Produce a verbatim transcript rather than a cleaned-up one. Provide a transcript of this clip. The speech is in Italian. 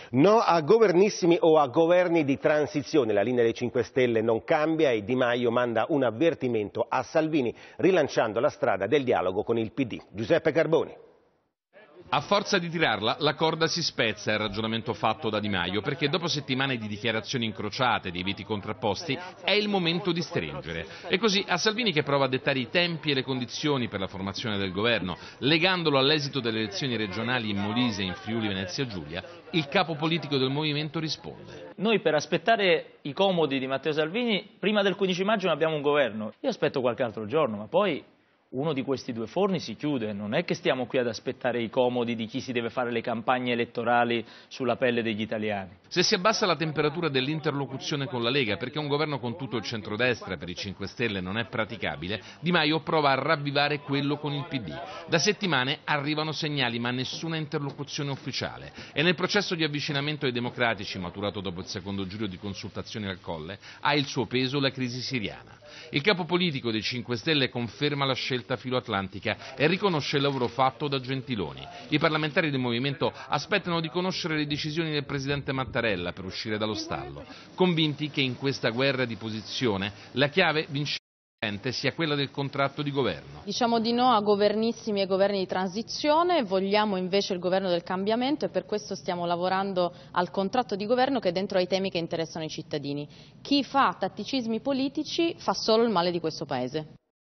No a governissimi o a governi di transizione, la linea dei cinque Stelle non cambia e Di Maio manda un avvertimento a Salvini rilanciando la strada del dialogo con il P D. Giuseppe Carboni. A forza di tirarla, la corda si spezza, è il ragionamento fatto da Di Maio, perché dopo settimane di dichiarazioni incrociate, di veti contrapposti, è il momento di stringere. E così a Salvini, che prova a dettare i tempi e le condizioni per la formazione del governo, legandolo all'esito delle elezioni regionali in Molise e in Friuli Venezia Giulia, il capo politico del movimento risponde. Noi per aspettare i comodi di Matteo Salvini, prima del quindici maggio non abbiamo un governo. Io aspetto qualche altro giorno, ma poi uno di questi due forni si chiude, non è che stiamo qui ad aspettare i comodi di chi si deve fare le campagne elettorali sulla pelle degli italiani. Se si abbassa la temperatura dell'interlocuzione con la Lega, perché un governo con tutto il centrodestra per i cinque Stelle non è praticabile, Di Maio prova a ravvivare quello con il P D. Da settimane arrivano segnali, ma nessuna interlocuzione ufficiale. E nel processo di avvicinamento ai democratici, maturato dopo il secondo giro di consultazioni al Colle, ha il suo peso la crisi siriana. Il capo politico dei cinque Stelle conferma la scelta filoatlantica e riconosce il lavoro fatto da Gentiloni. I parlamentari del movimento aspettano di conoscere le decisioni del presidente Mattarella per uscire dallo stallo, convinti che in questa guerra di posizione la chiave vincente sia quella del contratto di governo. Diciamo di no a governissimi e governi di transizione, vogliamo invece il governo del cambiamento e per questo stiamo lavorando al contratto di governo che è dentro ai temi che interessano i cittadini. Chi fa tatticismi politici fa solo il male di questo Paese.